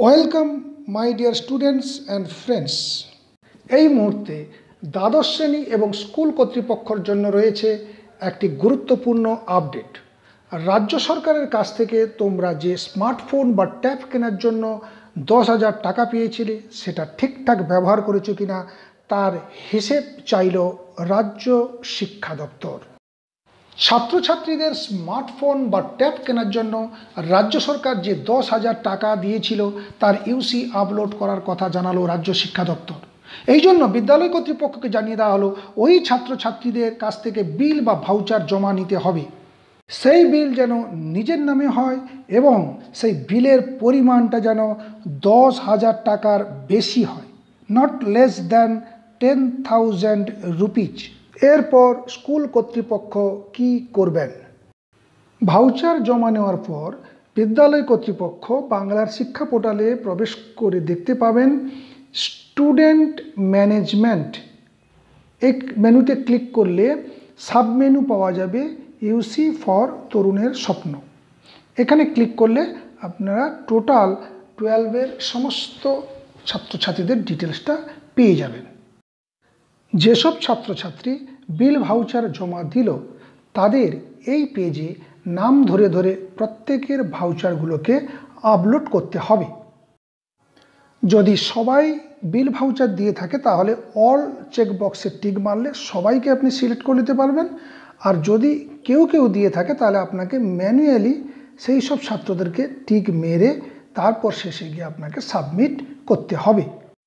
Welcome my dear students and friends. এই মুহূর্তে দ্বাদশ শ্রেণী এবং স্কুল কর্তৃপক্ষের জন্য রয়েছে একটি গুরুত্বপূর্ণ আপডেট। রাজ্য সরকারের কাছ থেকে তোমরা যে স্মার্টফোন বা ট্যাব কেনার জন্য 10,000 টাকা পেয়েছিলে সেটা ঠিকঠাক ব্যবহার করেছো কিনা তার হিসেব চাইল রাজ্য শিক্ষা দপ্তর। ছাত্রছাত্রীদের স্মার্টফোন বা ট্যাব কেনার জন্য রাজ্য সরকার যে 10,000 টাকা দিয়েছিল তার ইউসি আপলোড করার কথা জানালো রাজ্য শিক্ষা দপ্তর। এই জন্য বিদ্যালয় কর্তৃপক্ষকে জানিয়ে দেওয়া হলো ওই ছাত্রছাত্রীদের কাছ থেকে বিল বা ভাউচার জমা নিতে হবে। সেই বিল যেন নিজের নামে হয় এবং সেই বিলের পরিমাণটা যেন 10,000 টাকার বেশি হয়, নট লেস দ্যান 10,000 রুপিজ। এরপর স্কুল কর্তৃপক্ষ কি করবেন? ভাউচার জমা নেওয়ার পর বিদ্যালয় কর্তৃপক্ষ বাংলার শিক্ষা পোর্টালে প্রবেশ করে দেখতে পাবেন স্টুডেন্ট ম্যানেজমেন্ট। এই মেনুতে ক্লিক করলে সাব মেনু পাওয়া যাবে ইউসি ফর তরুণের স্বপ্ন। এখানে ক্লিক করলে আপনারা টোটাল 12-এর সমস্ত ছাত্রছাত্রীদের ডিটেলসটা পেয়ে যাবেন। যেসব ছাত্রছাত্রী বিল ভাউচার জমা দিল তাদের এই পেজে নাম ধরে ধরে প্রত্যেকের ভাউচারগুলোকে আপলোড করতে হবে। যদি সবাই বিল ভাউচার দিয়ে থাকে তাহলে অল চেকবক্সে টিক মারলে সবাইকে আপনি সিলেক্ট করে নিতে পারবেন। আর যদি কেউ কেউ দিয়ে থাকে তাহলে আপনাকে ম্যানুয়ালি সেই সব ছাত্রদেরকে টিক মেরে তারপর শেষে গিয়ে আপনাকে সাবমিট করতে হবে।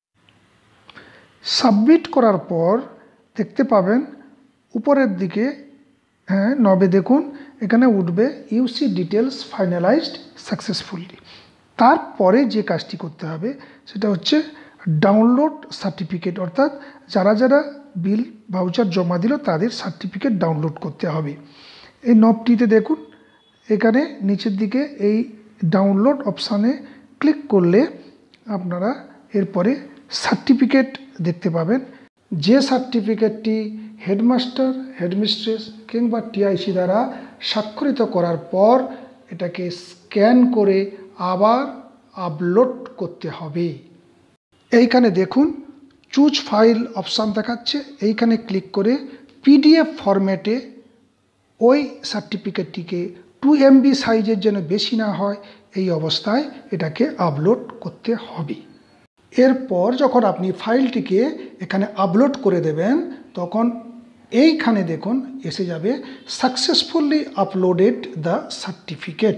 সাবমিট করার পর দেখতে পাবেন উপরের দিকে নবে দেখুন এখানে উঠবে ইউসি ডিটেলস ফাইনালাইজড সাকসেসফুলি। তারপরে যে কাজটি করতে হবে সেটা হচ্ছে ডাউনলোড সার্টিফিকেট, অর্থাৎ যারা যারা বিল ভাউচার জমা দিল তাদের সার্টিফিকেট ডাউনলোড করতে হবে। এই নবটিতে দেখুন এখানে নিচের দিকে এই ডাউনলোড অপশানে ক্লিক করলে আপনারা এরপরে সার্টিফিকেট দেখতে পাবেন। যে সার্টিফিকেটটি হেডমাস্টার, হেডমিস্ট্রেস কিংবা টিআইসি দ্বারা স্বাক্ষরিত করার পর এটাকে স্ক্যান করে আবার আপলোড করতে হবে। এইখানে দেখুন চুজ ফাইল অপশান দেখাচ্ছে, এইখানে ক্লিক করে পিডিএফ ফরম্যাটে ওই সার্টিফিকেটটিকে 2 MB সাইজের যেন বেশি না হয় এই অবস্থায় এটাকে আপলোড করতে হবে। এরপর যখন আপনি ফাইলটিকে এখানে আপলোড করে দেবেন তখন এইখানে দেখুন এসে যাবে সাকসেসফুলি আপলোডেড দ্য সার্টিফিকেট।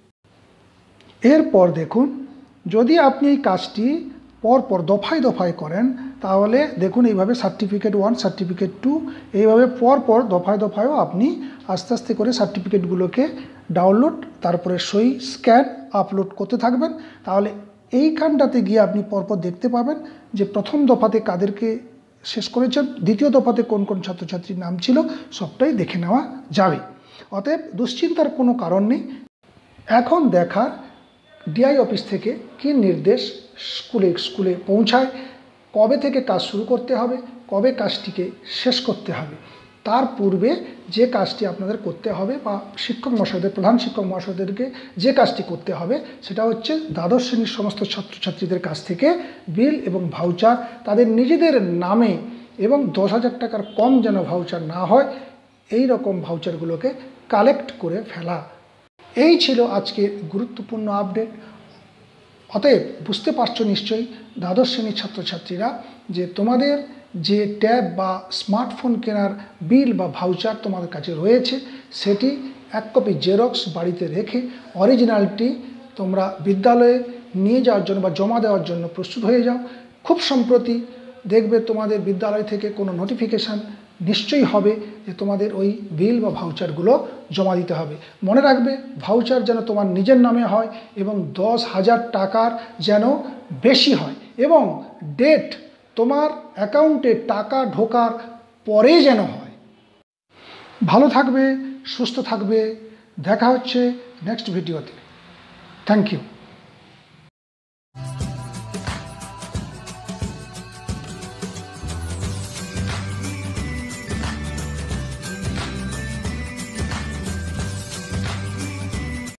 এরপর দেখুন যদি আপনি এই কাজটি পরপর দফায় দফায় করেন তাহলে দেখুন এইভাবে সার্টিফিকেট 1, সার্টিফিকেট 2 এইভাবে পরপর দফায় দফায়ও আপনি আস্তে আস্তে করে সার্টিফিকেটগুলোকে ডাউনলোড তারপরে সই স্ক্যান আপলোড করতে থাকবেন। তাহলে এইখানটাতে গিয়ে আপনি পরপর দেখতে পাবেন যে প্রথম দফাতে কাদেরকে শেষ করেছেন, দ্বিতীয় দফাতে কোন কোন ছাত্রছাত্রীর নাম ছিল সবটাই দেখে নেওয়া যাবে। অতএব দুশ্চিন্তার কোনো কারণ নেই। এখন দেখার ডিআই অফিস থেকে কী নির্দেশ স্কুলে পৌঁছায়, কবে থেকে কাজ শুরু করতে হবে, কবে কাজটিকে শেষ করতে হবে। তার পূর্বে যে কাজটি আপনাদের করতে হবে বা শিক্ষক মহাশয়দের, প্রধান শিক্ষক মহাশয়দেরকে যে কাজটি করতে হবে সেটা হচ্ছে দ্বাদশ শ্রেণীর সমস্ত ছাত্রছাত্রীদের কাছ থেকে বিল এবং ভাউচার তাদের নিজেদের নামে এবং 10,000 টাকার কম যেন ভাউচার না হয় এই রকম ভাউচারগুলোকে কালেক্ট করে ফেলা। এই ছিল আজকের গুরুত্বপূর্ণ আপডেট। অতএব বুঝতে পারছো নিশ্চয়ই দ্বাদশ শ্রেণীর ছাত্রছাত্রীরা যে তোমাদের যে ট্যাব বা স্মার্টফোন কেনার বিল বা ভাউচার তোমাদের কাছে রয়েছে সেটি 1 কপি জেরক্স বাড়িতে রেখে অরিজিনালটি তোমরা বিদ্যালয়ে নিয়ে যাওয়ার জন্য বা জমা দেওয়ার জন্য প্রস্তুত হয়ে যাও। খুব সম্প্রতি দেখবে তোমাদের বিদ্যালয় থেকে কোনো নোটিফিকেশান নিশ্চয়ই হবে যে তোমাদের ওই বিল বা ভাউচারগুলো জমা দিতে হবে। মনে রাখবে ভাউচার যেন তোমার নিজের নামে হয় এবং 10,000 টাকার যেন বেশি হয় এবং ডেট তোমার অ্যাকাউন্টে টাকা ঢোকার পরে যেন হয়। ভালো থাকবে, সুস্থ থাকবে। দেখা হচ্ছে নেক্সট ভিডিওতে। Thank you.